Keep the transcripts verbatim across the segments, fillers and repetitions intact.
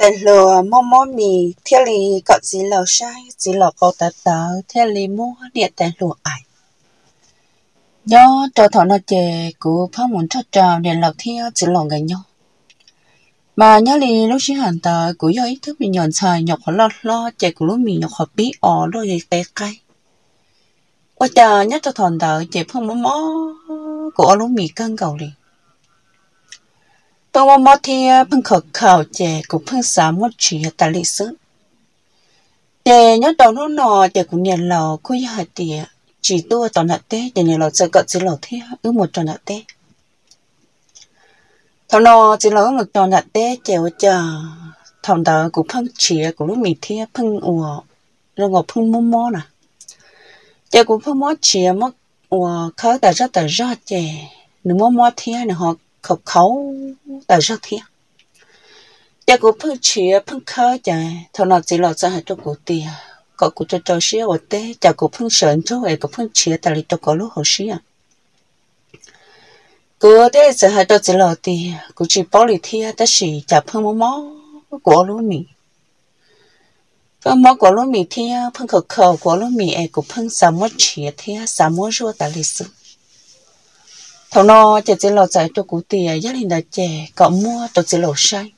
tên lừa mò mò mì theo lý có gì lầu sai chỉ lầu có tờ tờ theo lý mua điện tên lừa ảnh do cho thọ nó chè của phá muốn cho trào điện lầu theo chỉ lầu ngày nhau mà nhớ lý lúc xí hẳn tờ của do ý thức mình nhọn xài nhọc khó lo lo chè của lúc mình nhọc khó bí ỏ đôi gì té cay qua chờ nhớ cho thọn tờ chè phá mò mò của lúc mình cân cầu liền tôi mò mò theo phăng khẩu khảo chè của phăng xá một chỉ tại lịch sử để nhớ đầu nó nọ để cũng nhận lò cô yêu hạt tiền chỉ tua tao nợ té để nhận lò sợ cận chỉ lò thế ư một trò nợ té thằng nọ chỉ lò một trò nợ té chèo chờ thằng đó cũng phân chia của lúc mình thế phân ủa rồi ngọc phân mò mò nè chè cũng phân mò chia mò ủa khơi tại sao tại sao chè nếu mò mò thế này họ khẩu khẩu tại sao thế chả cũng phân chia phân khơi chả thằng nào chỉ lo cho hai chỗ cụ tiền có cụ cho cho xíu ở té chả cũng phân sợn chỗ ấy cũng phân chia tại vì tôi có lúc họ xíu cứ thế giờ hai chỗ chỉ lo tiền cụ chỉ bảo lì thia ta chỉ chả phân mó mó của lúa mì phân mó của lúa mì thia phân khẩu khẩu của lúa mì ấy cũng phân sáu mó chia thia sáu mó rùa tại lịch sử thằng nào chỉ chỉ lo cho chỗ cụ tiền gia đình đã trẻ có mua tôi chỉ lo sai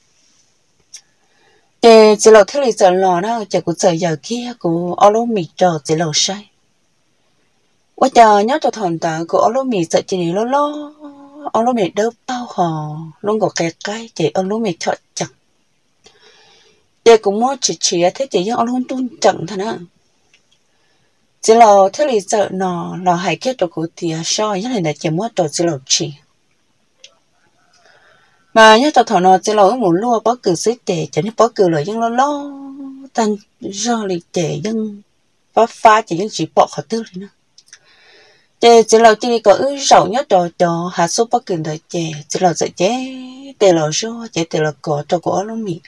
để chỉ lo thế này giờ lò đó chỉ cũng giờ giờ kia của alo mì trò chỉ lo sai, quá giờ nhớ cho thằng ta của alo mì sợ chỉ lo lo alo mì đỡ bao hò luôn có cái cái chỉ alo mì chọn chẳng, để cũng mua chỉ chỉ thế chỉ những alo tuôn chẳng thôi nè, chỉ lo thế này giờ nọ lo hay kết cho của tia soi như này là chỉ mua trò chỉ lo chỉ mà nhớ tao thằng nó chỉ lo một lúa bó cừ xí tệ cho nên bó cừ là dân lo lo tan do lì tệ dân phá phá chỉ dân chỉ bỏ khỏi tư rồi nữa tệ chỉ lo chỉ có ứ rau nhớ trò trò hạt số bó cừ đời tệ chỉ lo dạy chế tệ lo rau chế tệ lo cỏ cho của nó mì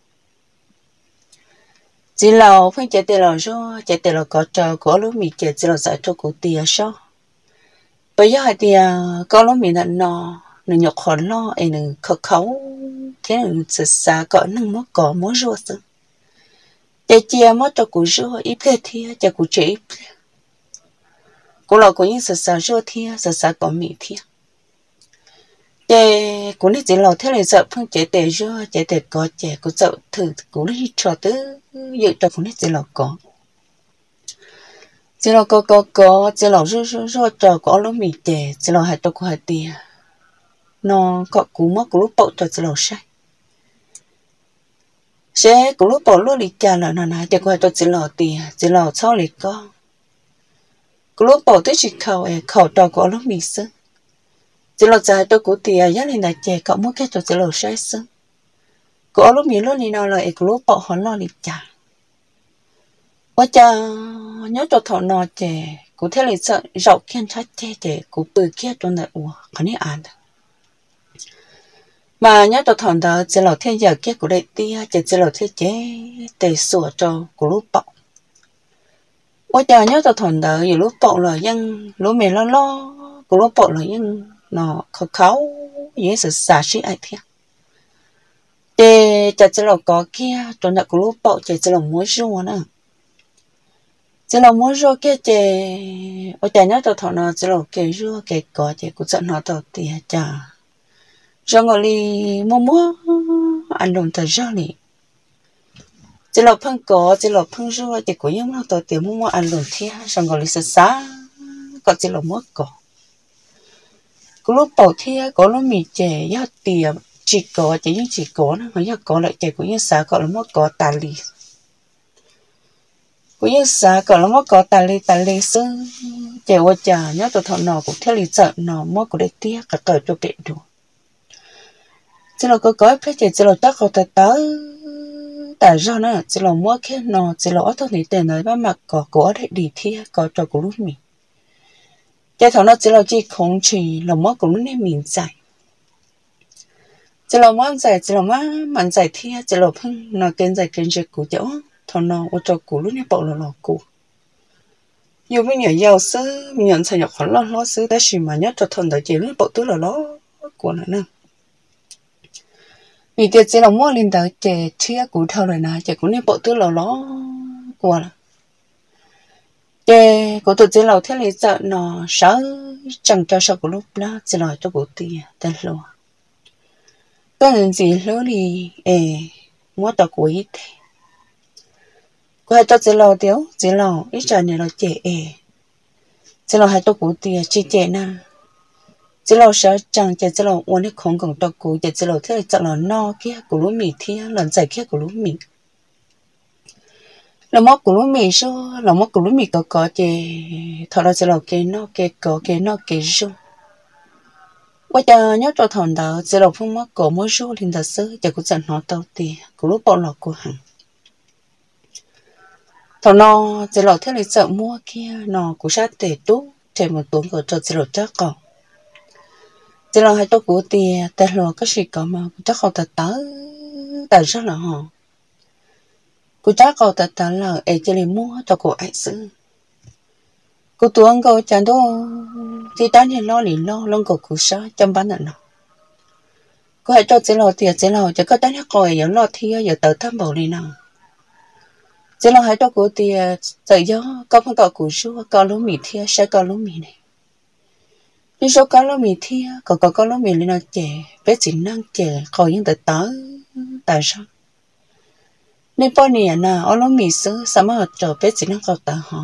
chỉ lo phải chế tệ lo rau chế tệ lo cỏ cho của nó mì chế chỉ lo dạy cho của tia sao bây giờ tia có nó mì là nọ nửa nhọc khó lo ấy nửa khó khấu thế nửa sợ xa cỡ nâng mất cỏ mất rùa sự để chia mất cho cụ rùa ít thế thia cho cụ chỉ ít cụ lo cụ những sợ xa rùa thia sợ xa cỏ mì thia để cụ đi chỉ lo thế này sợ phương chế tệ rùa chế tệ cỏ chế cụ sợ thử cụ đi trò tứ dự cho cụ đi chỉ lo cỏ chỉ lo cỏ cỏ cỏ chỉ lo rùa rùa rùa trò cỏ lúa mì chế chỉ lo hai tao cụ hai tia nó có cú mất cú lúc bỏ cho chỉ lầu sai, sẽ cú lúc bỏ lúc đi cha là nó nói để coi cho chỉ lầu tiền chỉ lầu sau này có, cú lúc bỏ tới chỉ khẩu ấy khẩu trò của lúc mình xứ, chỉ lầu dài tôi cú tiền giá lên là chè cậu muốn cái cho chỉ lầu sai xứ, cú lúc mình lúc này nó là cú lúc bỏ họ lo đi cha, quá cha nhớ cho thọ nó chè cú thế là sợ rau khen trái chè chè cú bự kia trong này ủa cái này ăn mà nhớ tôi thằng đó chỉ là thiên giờ kia của đại tia chỉ chỉ là thiên chế để sửa cho của lúc bọc, quá giờ nhớ tôi thằng đó nhiều lúc bọc là dân lúc mình lo lo của lúc bọc là dân nó khó khó dễ sự xả xí ai thế, để chỉ chỉ là có kia trong đó của lúc bọc chỉ chỉ là muối rùa nữa, chỉ là muối rùa kia chỉ, quá giờ nhớ tôi thằng đó chỉ là cái rùa cái cỏ chỉ cũng dẫn nó đầu tia chả rồi ngồi đi mua mua ăn đồng thời ra đi chỉ là phân cỏ chỉ là phân rùa chỉ có những món đồ tiền mua mua ăn đồng thia rồi ngồi đi sờ sá còn chỉ là mua cỏ có lúc bảo thia có lúc mì chè giá tiền chỉ cỏ chỉ những chỉ cỏ nó mà giá cỏ lại chè của những xá cỏ là mua cỏ tà lì của những xá cỏ là mua cỏ tà lì tà lì sư chè qua trà nhớ tụi thọ nọ cũng theo lý sợ nọ mua của đây tia cả cờ cho đệ đủ chỉ là có gói phải chỉ là chắc họ tới tới tại sao nữa chỉ là mua cái nọ chỉ là ở thôi thì tiền này bán mặt có có để đi thi có cho của lúc mình cái thằng nó chỉ là chỉ không chỉ là mua của lúc này mình giải chỉ là mua giải chỉ là mua mình giải thi chỉ là phân nó kiến giải kiến giải của chỗ thằng nó ở cho của lúc này bảo là lò của nhiều mấy nhà giàu sư mình nhận sai nhập khoản lo lo sư đã xì mà nhất cho thằng đại chỉ lúc bảo tứ là nó của nó nè vì thế chỉ là mua lên tới chế chia cụ thâu rồi nè chế cũng nên bộ tư lò ló của là chế cụ tự chế lò thế lý sợ nó sợ chẳng cho sợ của lúc đó chỉ là cho cụ tiền tên lò cái lần gì lỡ đi ê mua tao của ít có cho chế lò tiêu chế lò ít giờ này là chế ê chế lò hai tao cụ tiền chỉ chế nè chế lò sợ chẳng chế chế lò uống hết không còn tao cụ chế chế lò thế lý sợ là no kia của lúa mì thia lần giải kia của lúa mì là móc của lúa mì số là móc của lúa mì có có chế thọ là chế lò cái nó cái có cái nó cái số bây giờ nhớ cho thằng đó chế lò phong móc cổ mỗi số liền thật sự chỉ cũng chẳng nói tao tiền của lúa bỏ lọ của hàng thằng nó chế lò thế này sợ mua kia nó cũng sát tệ tú chạy một tuần của cho chế lò chắc còn chế lò hai tao của tiền tên lò cái gì có mà chắc không thật tới tại rất là họ cô chắc cậu ta ta là ấy chỉ mua cho cô ấy xử cô tuấn cô chẳng đâu thì tán hiện lo liền lo lông cô cô sao chăm bán nào cô hãy cho chế lo tiền chế lo cho có tán hết coi giờ lo thi giờ tự tham bảo liền nào chế lo hãy cho cô tiền tự do có không tao cô số có lúa mì thi sẽ có lúa mì này nhưng số có lúa mì thi có có có lúa mì lên nào chè bé chỉ năng chè coi những tự tới tại sao nên bao nhiêu na ở lối mì xứ sao mà trở bé chỉ năng cầu ta hả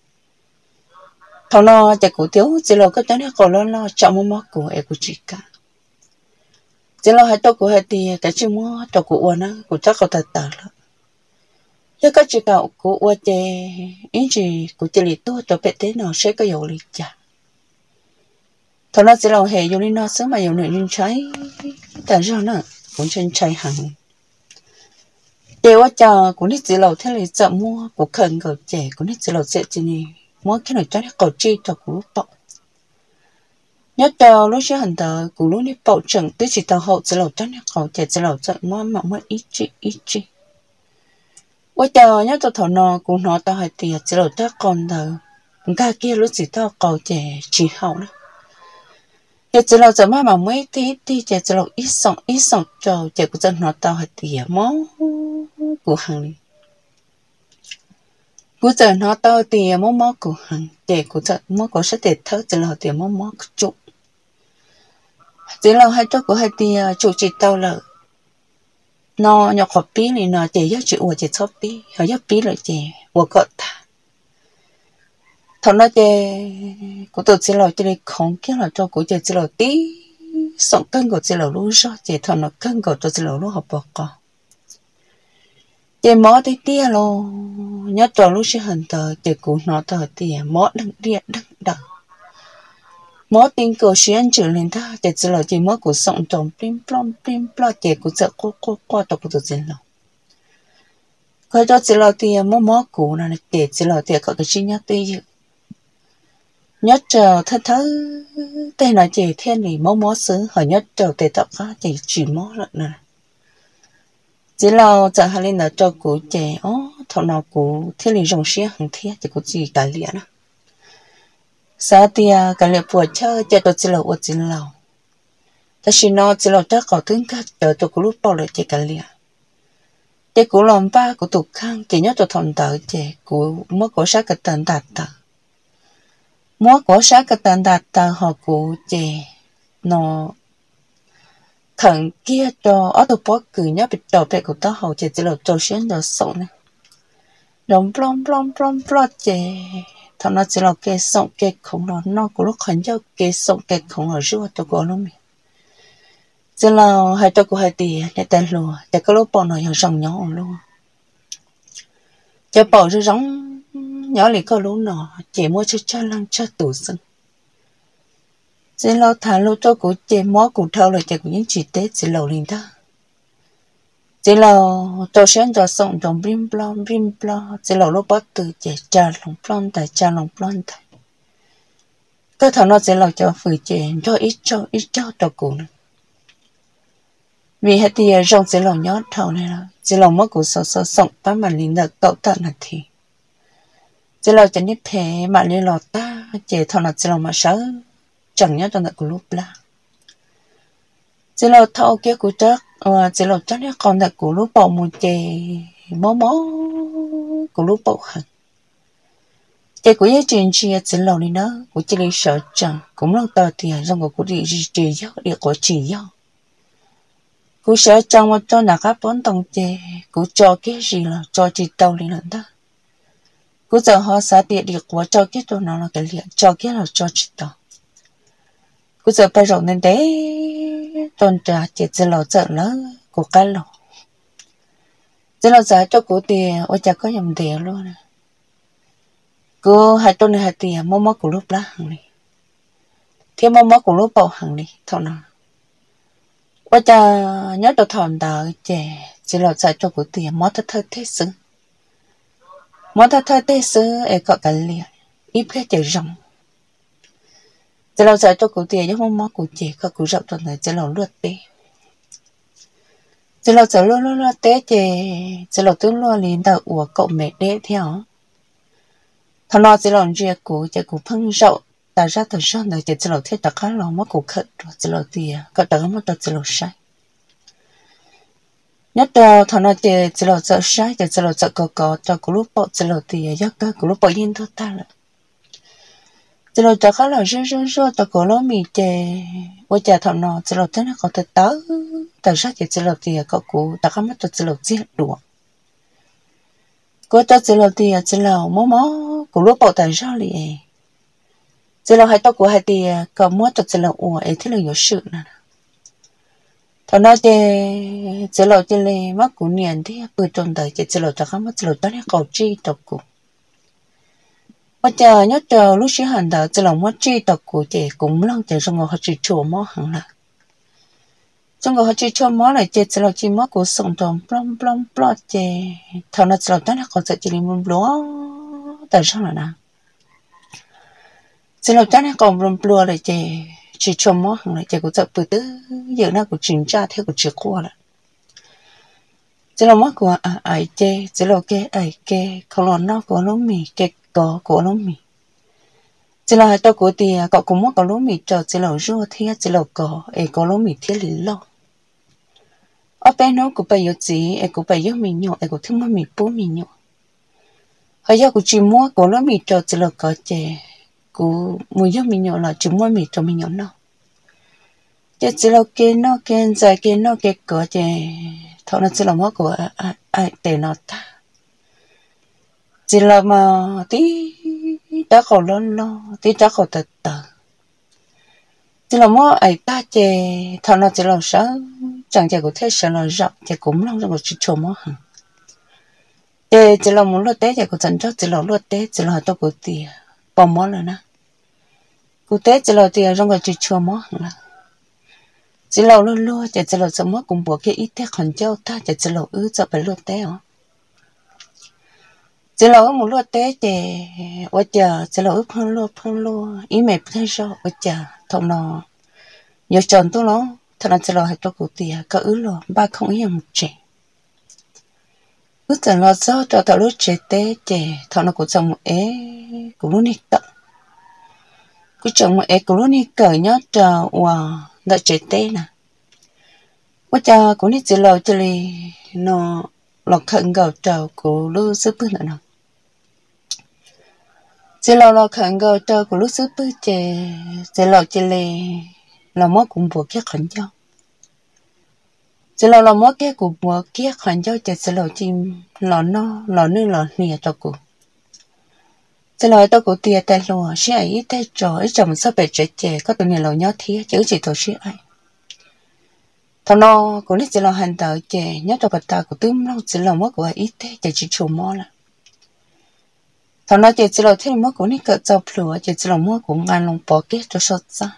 thằng nó chạy cổ thiếu chỉ là cái chén cổ lo lo chọn mua món của em của chị cả chỉ là hai tôi của hai thì cái chữ mua cho của uốn á của chắc cầu ta ta了chứ cái chữ cậu của uốn chè ý gì của chị lì tôi cho bé thế nào sẽ có dầu lì chả thằng nó chỉ là hệ dầu lì nó sớm mà dầu nửa lên trái tại sao nữa cũng trên trái hàng điều cho cũng biết chỉ là thế này chợ mua của khẩn cầu trẻ cũng biết chỉ là sẽ chỉ này mua cái này cho nó cầu chi cho của lúc bọc nhớ cho lúc trước hành tờ của lúc đi bọc trận tới chỉ tàu hậu chỉ là cho nó cầu trẻ chỉ là chợ mua mà mua ít chi ít chi quá cho nhớ cho thằng nó cũng nó tao hay tiền chỉ là cho con thờ cái kia lúc chỉ tao cầu trẻ chỉ hậu đó giờ chỉ là chợ mà mà mấy tí tí trẻ chỉ là ít sống ít sống cho trẻ của dân nó tao hay tiền món của hàng này của giờ nó tao tiền món món của hàng để của giờ món của sẽ để thớ chỉ là tiền món món chủ chỉ là hai chỗ của hai tiền chủ chỉ tao là nó nhỏ khó bí này nó chỉ giá trị của chỉ shop bí họ giá bí là chỉ của cỡ ta thằng nó chỉ của tôi chỉ là chỉ là không kia là cho của chỉ là tí sống cân của chỉ là lúa sao chỉ thằng nó cân của cho chỉ là lúa học bọc con chị mỏ tí tia lo nhớ cho lúc sẽ hành tờ chị cũng nó tờ tia mỏ đằng tia đằng đằng mỏ tin cổ xuyên chữ lên ta chị chỉ là chị mỏ của sống trồng plim plom plim plom chị cũng sợ cô cô cô tao cũng tự nhiên lo coi cho chỉ là tia mỏ mỏ của nó chị chỉ là tia có cái chi nhớ tia nhớ chờ thơ thơ tên là chị thiên thì mỏ mỏ xứ hỏi nhớ chờ tệ tập cá chị chỉ mỏ lại nè chỉ là giờ hai lên là cho cụ trẻ ó thằng nào cụ thế này rong xía hàng thế chỉ có gì cả liền á sao thì cả liền buổi chơi chơi tôi chỉ là ở chỉ là ta chỉ nói chỉ là chắc có tiếng khác chờ tôi cụ lúc bao lại chơi cả liền chơi cụ làm ba cụ tụt khang chỉ nhớ tôi thằng đợi chơi cụ mất cổ sát cái tận đạt tờ mất cổ sát cái tận đạt tờ họ cụ chơi nó thằng kia cho ở đâu bỏ cứ nhớ bị đổ về của tao hậu chỉ chỉ là cho xuyên đồ sổ này đóng plom plom plom plom chè thằng nó chỉ là cái sông cái khổng lồ nó cũng lúc khẩn cho cái sông cái khổng lồ rửa cho cô luôn mình chỉ là hai cho cô hai tỷ để tên lùa để có lúc bỏ nó nhỏ rồng nhỏ luôn cho bỏ ra giống nhỏ liền có lúc nọ chỉ mua cho cha lăng cho tủ sưng chỉ lo thả lô cho cụ chế mó cụ thâu là chế của những chị tế chỉ lầu liền đó chỉ là cho sáng cho sống trong bim plon bim plon chỉ là lô bắt từ chế cha lòng plon tại cha lòng plon tại cái thằng nó chỉ là cho phụ chế cho ít cho ít cho cho cụ nữa vì hết thì trong chỉ là nhót thâu này là chỉ là mó cụ sợ sợ sống bán mà liền được cậu tận là thì chỉ là cho nít thế mà liền lọt ta chế thằng nó chỉ là mà sợ chẳng nhớ trong cái lúc là chỉ là thâu kia của chắc ờ chỉ là cho nên con là của lúc bỏ một chè mó mó của lúc bỏ hẳn chè của những chuyện chi chỉ là đi nữa của chỉ là sợ chẳng cũng là tao thì trong của đi chỉ do để có chỉ do của sợ chẳng mà cho nãy các bốn đồng chè của cho cái gì là cho chỉ tao đi lần đó của giờ họ sẽ địa địa của cho cái tôi nó là cái liền cho cái là cho chỉ tao của giờ bây giờ nên đấy tôn trả chỉ chỉ là sợ lớn của cái lò chỉ là sợ cho của tiền ôi chả có nhầm tiền luôn nè cô hai tôn này hai tiền mua mua của lúc lá hàng này thêm mua mua của lúc bảo hàng này thôi nào ôi chả nhớ được thằng đào trẻ chỉ là sợ cho của tiền mua thật thật thế xứ mua thật thật thế xứ ấy có cái liền ít cái chỉ rong chỉ là sợ cho của tiền nhớ mua mua của chị có của rộng tuần này chỉ là lướt đi chỉ là sợ luôn luôn luôn té chè chỉ là tương luôn liền đầu của cậu mẹ đẻ theo thằng nó chỉ là chuyện của chỉ của phân rậu ta ra từ sau này chỉ là thiết tất cả là mất của khẩn rồi chỉ là tiền có đỡ mất được chỉ là sai nhất là thằng nó chỉ chỉ là sợ sai chỉ là sợ có có cho của lúc bỏ chỉ là tiền giác cái của lúc bỏ yên thôi ta là chỉ là tất cả là rất rất rất ta của nó mì chè bây giờ thằng nó chỉ là thế nó có thể tới ta ra chỉ chỉ là tiền có của tất cả mất được chỉ là giết đùa cô ta chỉ là tiền chỉ là mó mó của lúc bỏ tại sao liền chỉ là hai tao của hai tiền có mua được chỉ là ủa ấy thế là nhiều sự nè thằng nó chỉ chỉ là chỉ là mất của niên thì bữa trong đời chỉ chỉ là tất cả mất chỉ là tao này cầu chi tao của bây giờ nhớ chờ lúc xưa hành đạo chỉ là mất chi tao của chị cũng lâu chờ trong ngõ họ chỉ chùa mó hàng là trong ngõ họ chỉ chùa mó lại chị chỉ là chỉ mó của sông tròn plom plom plom chị thằng nó chỉ là tao này cầu sẽ chỉ là muốn lúa tại sao là nào chỉ là tao này cầu muốn lúa lại chị chỉ chùa mó hàng lại chị cũng sẽ từ từ giờ nó cũng chuyển ra theo của chị qua là chỉ là mó của à ai chị chỉ là cái ai cái không là nó của nó mì cái có của nó mì chỉ là tao của thì cậu cũng muốn có lúa mì chờ chỉ là rùa thì chỉ là có ấy có lúa mì thiết lý lo ở bên nó cũng phải có gì ấy cũng phải có mì nhọ ấy cũng thêm mì bún mì nhọ hay giờ cũng chỉ mua có lúa mì chờ chỉ là có chè cũng mua có mì nhọ là chỉ mua mì chờ mì nhọ nó chỉ chỉ là cái nó cái dài cái nó cái có chè thằng nó chỉ là mua của ai ai để nó ta chỉ là mà tí đã khổ lớn lo tí đã khổ tật tờ chỉ là mỗi ai ta chè thằng nó chỉ là sợ chẳng chè của thế sợ là rộng chè cũng long trong một chút chôm á hả chè chỉ là muốn lót té chè của chân chót chỉ là lót té chỉ là tôi của tìa bỏ mỏ rồi nè của té chỉ là tìa trong một chút chôm á hả chỉ là lót lót chè chỉ là sợ mất cùng bộ cái ít thế còn châu ta chè chỉ là ứ sợ phải lót té hả chỉ là một lúa té chè ở chờ chỉ là phân lúa phân lúa ý mẹ thấy sao ở chờ thằng nó nhiều chọn tôi nó thằng nó chỉ là hai tôi cụ tiề có ứ lo ba không ý một chè ứ thằng nó sao cho thằng lúa chè té chè thằng nó cũng trồng một é cũng luôn đi tận cũng trồng một é cũng luôn đi cởi nhớ chờ wow đợi chè té nè ở chờ cũng đi chỉ là chỉ là nó lọt khẩn gạo trầu của lúa súp nữa nè chỉ là lọt khẩn gạo trầu của lúa súp chè chỉ là chỉ là là món cũng buộc cái khẩn cho chỉ là là món cái cũng buộc cái khẩn cho chè chỉ là chim lò no lò nước lò nìa cho cô chỉ là tôi cũng tiệt tay lúa xí ấy tay trò ấy chồng sao bị chết chè có tụi này lò nhớ thía chứ chỉ thôi xí ấy thằng nó cũng chỉ là hành tạo chè nhớ cho bà ta của tứ long chỉ là mất của ít thế chỉ chỉ chủ mò là thằng nó chỉ chỉ là thêm mất của ní cỡ dọc lửa chỉ chỉ là mất của ngàn lòng bỏ kết cho sốt ra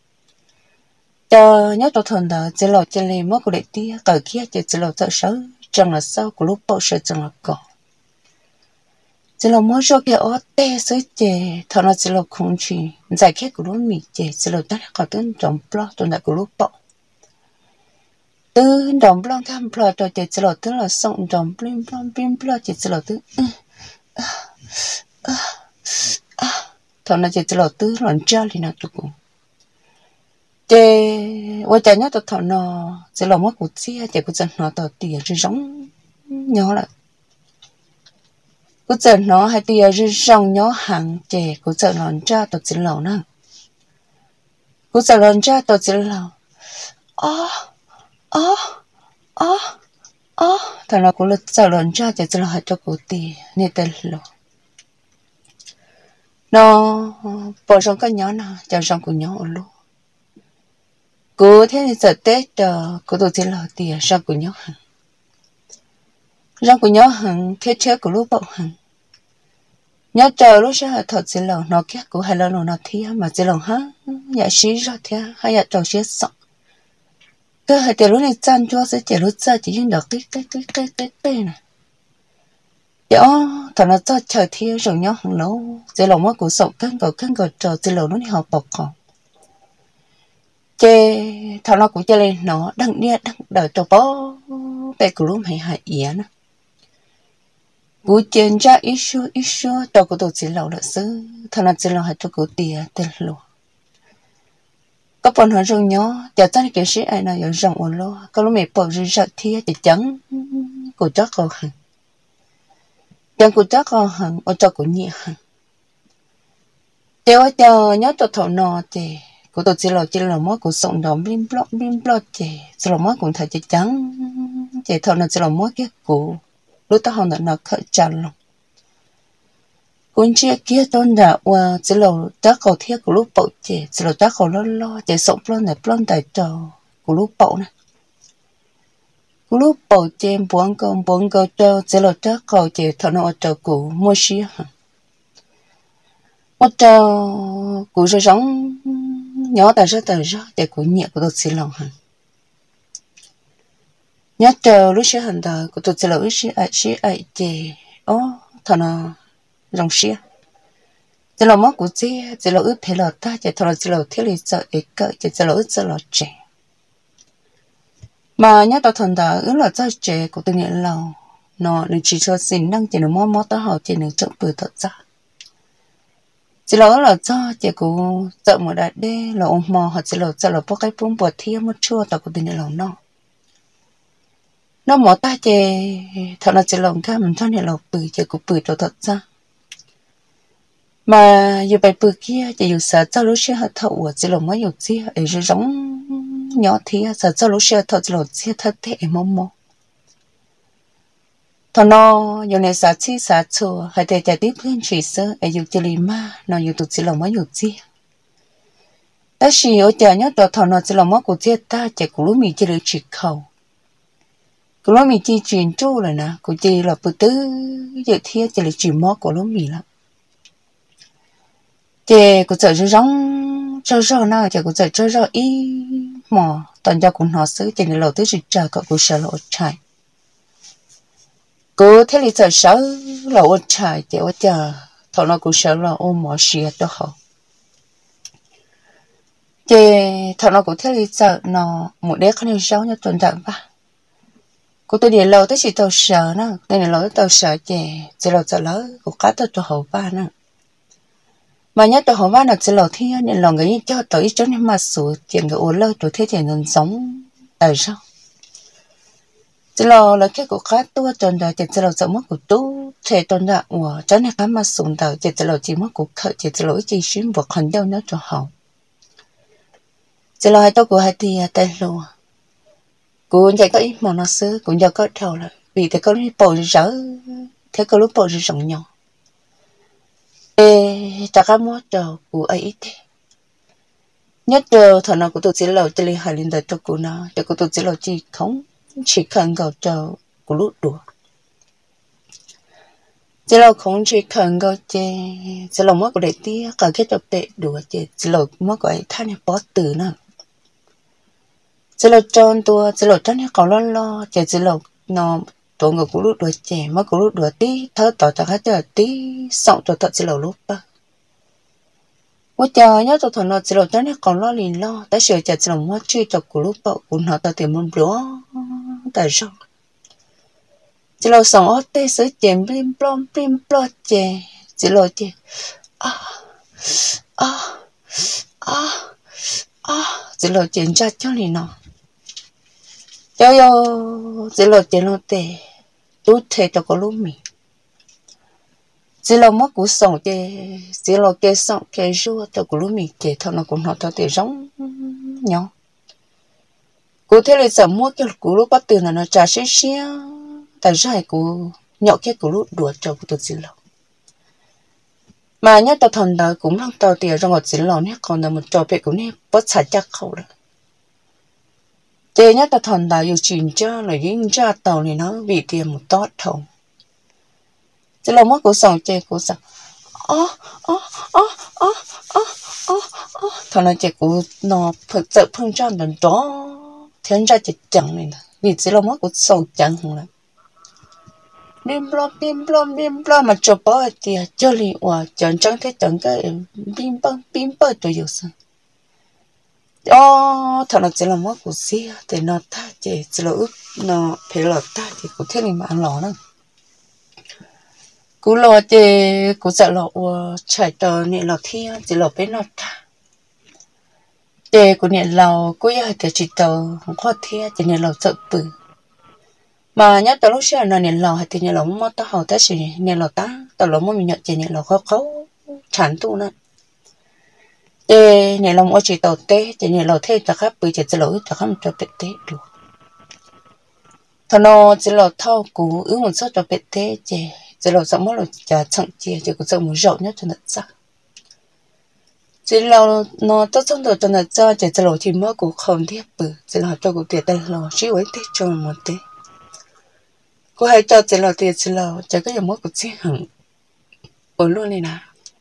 cho nhớ cho thằng đó chỉ là chỉ là mất của đệ tia cỡ kia chỉ chỉ là sợ sấu chẳng là sau của lúc bỏ sợ chẳng là cỏ chỉ là mất cho cái ót tê sới chè thằng nó chỉ là không chỉ giải kết của lúc mì chè chỉ là tất cả tên trồng plo tụi này của lúc bỏ từ đồng plong tham plot rồi chỉ chỉ là từ là song đồng plim plim plim plot chỉ chỉ là từ thằng này chỉ chỉ là từ lần chơi thì nào tụi cũng chế tôi chả nhớ tao thọ nó chỉ là mất của chia chế của chân nó tao tiền chỉ giống nhỏ là của chân nó hay tiền chỉ giống nhỏ hàng chế của chân nó ra tao chỉ lâu nè của chân nó ra tao chỉ lâu ó ó ó ó thằng nó cũng là chân nó ra chế chỉ là hai cho của tiền nên tên lâu nó bỏ trong cái nhỏ nào cho trong của nhỏ luôn cô thế thì giờ tết đó cô tôi chỉ là tiền trong của nhỏ hàng trong của nhỏ hàng thế chế của lúc bậu hàng nhớ chờ lúc sau thật chỉ là nó kia của hai lần nó thi mà chỉ là ha nhà sĩ ra thi hay nhà trò sĩ sợ cái hai tiền lúc này chăn cho sẽ chỉ lúc ra chỉ những được cái cái cái cái cái cái này đó thằng nó cho chờ thi rồi nhớ hàng lâu chỉ là mất của sợ căng cầu căng cầu trò chỉ là nó đi học bọc còn chê thằng nó cũng chơi lên nó đăng đi đăng đợi cho bó bé của lúc hay hại yến cú trên ra ít số ít số tao của tôi chỉ lâu là xứ thằng nó chỉ lâu hay cho cú tiền tên luôn có bọn họ rong nhỏ giờ ta cái sĩ ai nào giờ rong ổn lo có lúc mẹ bỏ ra thì chỉ trắng của chắc còn hẳn chẳng của chắc còn hẳn ở cho của nhẹ hẳn theo cho nhớ tao thầu nọ thì của tôi chỉ là chỉ là mỗi của sống đó bim blog bim blog thì chỉ là mỗi cũng thấy chỉ trắng chỉ thầu nó chỉ là mỗi cái của lúc tao học nó khởi tràn luôn cuốn chia kia tôn đã qua chỉ là chắc cầu thiết của lúc bậu chỉ chỉ là chắc cầu lo lo chỉ sống lo này lo tại trò của lúc bậu này của lúc bậu chỉ bốn con bốn con trâu chỉ là chắc cầu chỉ thằng nó trâu của mua xía hả một trâu của rồi giống nhỏ tại rất tại rất để của nhẹ của tôi chỉ lòng hả nhớ trâu lúc xưa hành đời của tôi chỉ là lúc xưa ai xưa ai chỉ ó thằng nó rong xia chỉ là mất của chị chỉ là ước thế là ta chỉ thôi là chỉ là thế là sợ ấy cỡ chỉ là ước sợ là trẻ mà nhớ tao thần đã ước là cho trẻ của tôi nghĩ là nó nên chỉ cho xin năng chỉ là mót mót tao học chỉ là chậm bự thật ra chỉ là ước là cho chỉ của sợ một đại đê là ôm mò hoặc chỉ là sợ là bao cái bún bột thiêu một chua tao của tôi nghĩ là nó nó mót ta chỉ thật là chỉ là cái mình thôi này là bự chỉ của bự thật ra mà giờ bài bự kia chỉ dùng sợ cho lúc xưa thầu chỉ là mấy dùng gì ấy rồi giống nhỏ thì sợ cho lúc xưa thầu chỉ là gì thật thế mông mông thằng nó giờ này sợ chi sợ chua hay để chạy tiếp lên chỉ sơ ấy dùng chỉ mà nó dùng tụt chỉ là mấy dùng gì ta chỉ ở nhà nhớ tụi thằng nó chỉ là mấy của gì ta chỉ của lúc mình chỉ là chỉ khẩu của lúc mình chỉ chuyển chỗ rồi nè của chỉ là bự tứ giờ thì chỉ là chỉ mót của lúc mình lắm chị cũng sợ giống cho rõ nào chị cũng sợ cho rõ ý mà toàn cho cũng họ xứ chị này lâu tới sự chờ cậu cũng sợ lộ chạy cứ thế thì sợ sợ lộ chạy chị ở chờ thằng nó cũng sợ là ôm mỏ xìa đó họ chị thằng nó cũng thế thì sợ nó một đứa không hiểu sao như tuần thẳng ba cô tôi đi lâu tới chỉ tao sợ nó đây này lâu tới tao sợ chị chị lâu sợ lỡ cũng cá tao cho hậu ba nữa mà nhớ tôi hỏi là chỉ là thi nên lòng cái cho tới cho nên mà số chuyện cái ổn lâu tôi thấy chuyện nó sống tại sao chỉ là là cái của cá tua tuần đời chỉ là sợ mất của tu thể tuần đời của cho nên cá mà xuống đời chỉ là chỉ mất của khởi chỉ là chỉ xuyên vật hành đâu nó cho họ chỉ là hai tôi của hai thì tay luôn cũng vậy có ít mà nó xứ cũng do có trâu là vì thế có lúc bầu rỡ thế có lúc bầu rộng nhỏ ta cá mót đầu của ấy thế nhất đầu thằng nào của tôi chỉ là chỉ là hai linh đại cho của nó để của tôi chỉ là chỉ không chỉ cần gạo trâu của lúc đùa chỉ là không chỉ cần gạo chè chỉ là mót của đại tia cả cái tập tệ đùa chè chỉ là mót của ấy thay này bó từ nữa chỉ là tròn tua chỉ là tròn này còn lo lo chè chỉ là nó tụi người của lúc đùa chè mót của lúc đùa tí thơ tỏ cho hết cho tí xong cho thật chỉ là lúc ba我家nhớ tụi thằng nó chỉ là cho nên còn lo liền lo, tại sao chỉ là mua chơi cho của lúc bậu của nó tao tìm muốn bữa, tại sao? Chỉ là sống ở đây sẽ chém blim blom blim blom chè, chỉ là chè, à à à à chỉ lo chuyện cha cho này nó cho yo chỉ lo chuyện lo tệ tôi thấy cho có lúc mình chỉ lo mất cú sống cái chỉ lo cái sống cái rùa cho có lúc mình cái thằng nó cũng nó cho để giống nhau cú thế là giờ mua cái cú lúc bắt từ là nó trả xí xí tại sao cú nhọ cái cú lúc đùa cho cú tôi chỉ lo mà nhớ tao thằng đó cũng đang tao tiền trong một chỉ lo nhé còn là một trò việc cũng nè bắt xả chắc khẩu rồi thế nhớ tao thằng đó yêu chuyện cho là những ra tàu này nó vì tiền một tốt thầu chỉ là mất cú sống chơi cú sống ó ó ó ó ó ó ó thằng nó chơi cú nó phật sự phương tròn đần đó thiên ra chỉ chẳng này nè vì chỉ là mất cú sống chẳng không là bim bom bim bom bim bom mà chụp bao thì cho li hòa chẳng chẳng thấy chẳng cái bim bom bim bom tôi yêu sao ô thằng nó chỉ là mất cú xí thì nó ta chỉ chỉ là ước nó phải là ta thì cú thế này mà ăn lỏ nữa cú lo thì cú sợ lo chạy tờ này lo thi chỉ lo bên nó ta để cú này lo cú giờ thì chỉ tờ không có thi chỉ này lo sợ bự mà nhớ tờ lúc xưa nó này lo thì này lo mất tao học tới gì này lo ta tao lo mất mình nhận chỉ này lo khó khó chán tu nữa để này lo mất chỉ tàu tê chỉ này lo thế tao khác bự chỉ lo tao không cho bết tê được thằng nó chỉ lo thao cú ứng một số cho bết tê chỉ chỉ là sợ mất là chả chẳng chia chỉ có sợ muốn rộng nhất cho nó ra chỉ là nó tốt trong đời cho nó ra chỉ chỉ là chỉ mất cũng không thiết bự chỉ là cho cũng tiền đây là chỉ với tết cho một tết cô hay cho chỉ là tiền chỉ là chỉ có gì mất cũng chỉ hẳn ở luôn này nè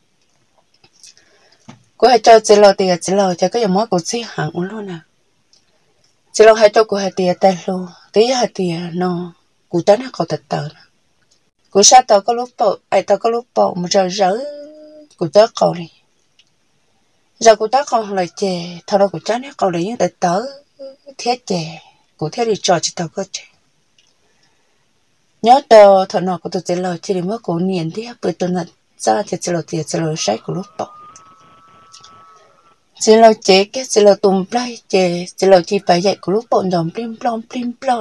cô hay cho chỉ là tiền chỉ là chỉ có gì mất cũng chỉ hẳn ở luôn nè chỉ là hay cho cô hay tiền đây luôn tí hay tiền nó cũng tao nó có thật tờ cú sát tao có lúc bộ ai tao có lúc bộ mà giờ giờ cú tao cầu đi giờ cú tao không lời chè thao đâu cú chán hết cầu đi nhưng tại tớ thiết chè cú thiết đi trò chỉ tao có chè nhớ tao thằng nào cú tao chỉ lời chỉ để mất cú niệm đi bởi tao nói ra thì chỉ lời thì chỉ lời sai cú lúc bộ chỉ lời chè cái chỉ lời tùng play chè chỉ lời chỉ phải dạy cú lúc bộ dòng plim plom plim plom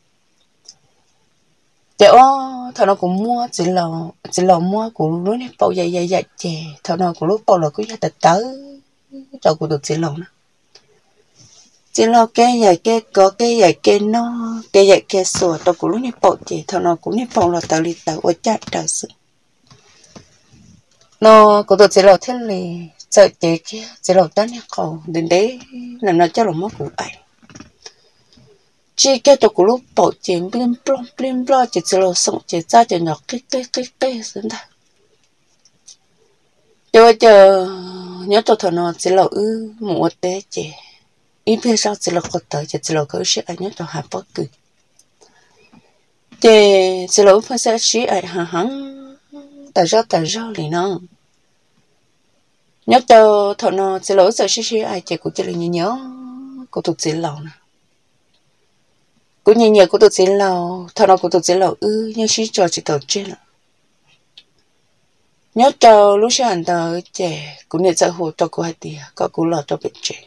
để ô thằng nào cũng mua chỉ là chỉ là mua của lúc này bao dày dày dày chè thằng nào cũng lúc bao là cứ ra tới tới cho của được chỉ là nó chỉ là cái dày cái có cái dày cái nó cái dày cái sủa tao của lúc này bao chè thằng nào cũng này bao là tao đi tao ở chợ tao sự nó của tôi chỉ là thế này sợ chè kia chỉ là tao này cầu đến đấy là nó cho là mất của ai chỉ cái tao cũng lúc bỏ tiền blim blom blim blom chỉ chỉ lo sống chỉ ra chỉ nhỏ cái cái cái cái gì đó giờ giờ nhớ tao thằng nó chỉ lo ư một té chỉ ít phía sau chỉ lo có tới chỉ chỉ lo cái gì anh nhớ tao hạt bớt cười thì chỉ lo phía sau chỉ anh hàng hàng tại sao tại sao liền nó nhớ tao thằng nó chỉ lo sợ chỉ chỉ ai chỉ cũng chỉ là nhớ nhớ cũng thuộc chỉ lo nè cũng như nhiều của tôi chỉ là thằng nào của tôi chỉ là ư nhưng chỉ cho chỉ tàu trên là nhớ tàu lúc sáng anh tàu trẻ cũng nhận ra hồ tàu của hai tia có cũng lo cho bệnh trẻ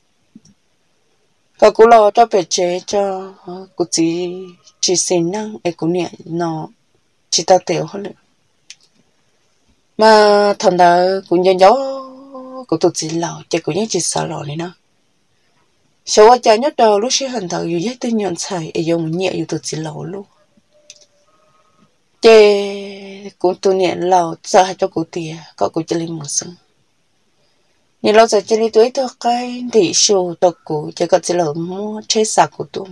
có cũng lo cho bệnh trẻ cho cũng chỉ chỉ xin năng ấy cũng nhận nó chỉ tao tiểu hơn nữa mà thằng đó cũng nhớ nhớ của tôi chỉ là chỉ cũng nhớ chỉ sợ lo này nó số cha nhất đầu lúc xưa hành thầu dù tôi nhận xài ở dùng nhẹ dù tôi chỉ lẩu luôn chê cũng tôi nhận lẩu sợ cho cụ tiề có cụ chơi một sừng nhìn lâu giờ chơi tuổi tôi cái thị số tộc cụ chỉ có chỉ lẩu mua chế sạc của tôi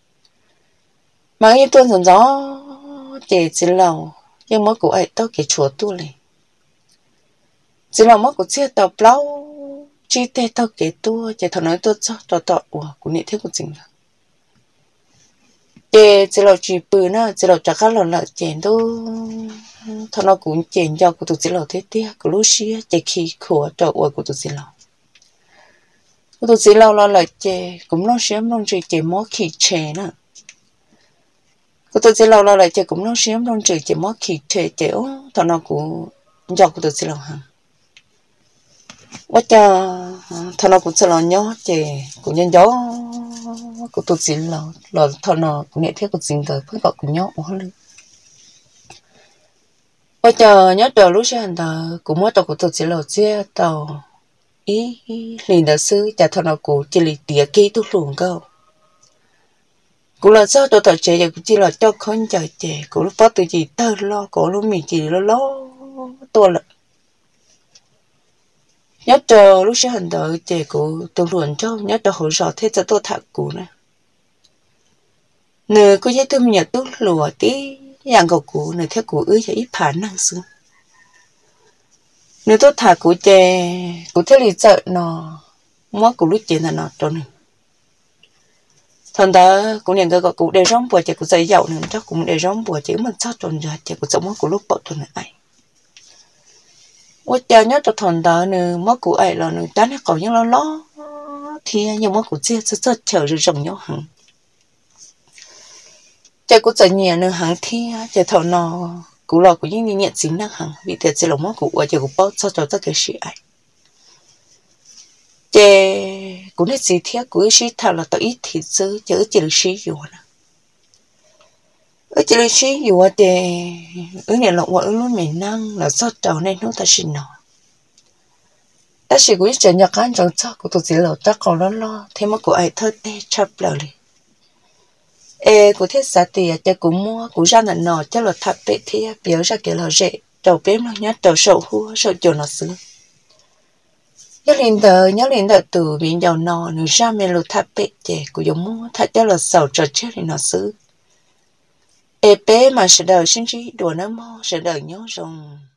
mà như tôi dần gió chê chỉ lẩu nhưng mỗi cụ ấy tôi kể chúa tôi liền chỉ là mỗi cụ chia tàu lâu chỉ để tao kể tôi chỉ thằng nói tôi cho tao tao ủa cũng nghĩ thế cũng chính là để chỉ là chỉ bự nữa chỉ là chắc các lần là chèn tôi thằng nó cũng chèn cho của tôi chỉ là thế tiếc của lúc xưa chỉ khi khổ cho ủa của tôi chỉ là của tôi chỉ là là là chè cũng nó xém nó chỉ chè mót khi chè nữa của tôi chỉ là là là chè cũng nó xém nó chỉ chè mót khi chè chè thằng nó cũng cho của tôi chỉ là hàng quá cha thằng nào cũng sợ lo nhó chè cũng nhân gió cũng tụt xin lo lo thằng nào cũng nghe thấy cũng xin tới phải gọi cũng nhó một hơi quá cha nhớ tờ lúc sáng tờ cũng mới tờ cũng tụt xin lo chia tàu ý liền đã sư cha thằng nào cũng chỉ lì tía kỹ tu luôn cơ cũng là sao tôi thật chế cũng chỉ là cho con chờ chế cũng lúc bắt từ gì tơ lo cũng lúc mình chỉ lo lo tôi là nhớ chờ lúc sáng tờ chế cũng tôi luôn cho nhớ chờ hỗ trợ thế cho tôi thật cũng nè nè cứ thấy tôi nhớ tôi lùa tí dạng cầu cũng nè theo cũng ư cho ít phản năng xưa nè tôi thật cũng chế cũng theo lý sợ nó mất cũng lúc chế là nó cho nên thằng ta cũng nhận cái cũng để rong bùa chỉ cũng dậy dậu nữa chắc cũng để rong bùa chỉ mình sao tròn giờ chỉ cũng sống của lúc bận tuần này ôi cha nhớ cho thằng ta nữa mất của ai là nữa ta nó còn những lo lo thì nhưng mất của chia sớt sớt chờ rồi rồng nhau hằng cha cũng dậy nhẹ nữa hằng thì cha thằng nó cũng lo của những nhẹ chính năng hằng vì thế chỉ là mất của ai chỉ cũng bao sao cho tất cả sự ai chè cũng biết gì thế cũng biết thà là tôi ít thì chứ chứ chỉ là sĩ dụ nè ở chỉ là sĩ dụ thì ở nhà là ở luôn miền Nam là sao trâu nên nó ta xin nó ta chỉ cũng chỉ nhắc anh trong chắc của tôi chỉ là ta còn lo lo thế mà của ai thơ tê chấp lời ê của thế xã thì chè cũng mua cũng ra là nọ chắc là thập bệ thế biểu ra kiểu là rẻ trâu bếm nó nhát trâu sầu hua sầu chiều nó xứ nhớ lên tờ nhớ lên tờ từ miền giàu nọ nửa ra miền lục tháp bể chè của giống mua thật cho là sầu trò chết thì nó xứ ê bé mà sẽ đời sinh trí đùa nó mò sẽ đời nhớ rồng